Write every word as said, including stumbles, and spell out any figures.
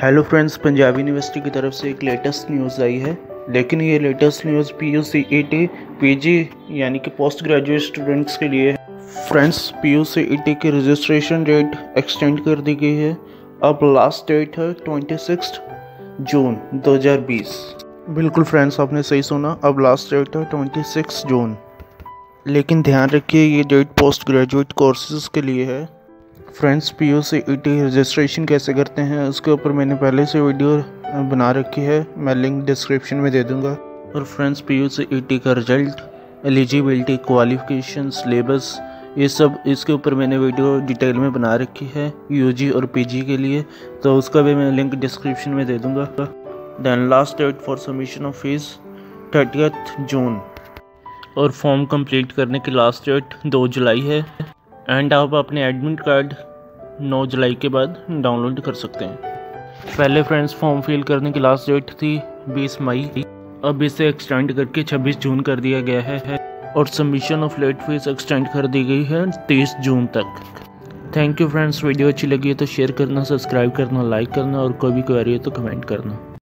Hello friends, Punjab university की तरफ से एक लेटेस्ट न्यूज़ आई है, लेकिन ये latest news P U C E T P G यानी कि पोस्ट ग्रेजुएट स्टूडेंट्स के लिए है। Friends, P U C E T की रजिस्ट्रेशन डेट एक्सटेंड कर दी गई है। अब लास्ट डेट है छब्बीस जून दो हज़ार बीस। बिल्कुल फ्रेंड्स, आपने सही सुना, अब लास्ट डेट है छब्बीस जून। लेकिन ध्यान रखिए, ये डेट पोस्ट ग्रेजुएट कोर्सेज़ के लिए है। Friends, P U C E T registration कैसे करते हैं उसके ऊपर मैंने पहले से वीडियो बना रखी है, मैं लिंक डिस्क्रिप्शन में दे दूंगा। और friends, P U C E T का रिजल्ट, एलिजिबिलिटी, क्वालिफिकेशन, सिलेबस, ये सब इसके ऊपर मैंने वीडियो डिटेल में बना रखी है यू जी और पी जी के लिए, तो उसका भी मैं लिंक डिस्क्रिप्शन में दे दूँगा। Then last date for submission of fees thirtieth June, और फॉर्म कंप्लीट करने की लास्ट डेट दो जुलाई है। एंड आप अपने एडमिट कार्ड नौ जुलाई के बाद डाउनलोड कर सकते हैं। पहले फ्रेंड्स, फॉर्म फिल करने की लास्ट डेट थी बीस मई, अब इसे एक्सटेंड करके छब्बीस जून कर दिया गया है, और submission of late fees extend कर दी गई है तीस जून तक। थैंक यू फ्रेंड्स, वीडियो अच्छी लगी है तो शेयर करना, सब्सक्राइब करना, लाइक करना, और कोई भी क्वेरी है तो कमेंट करना।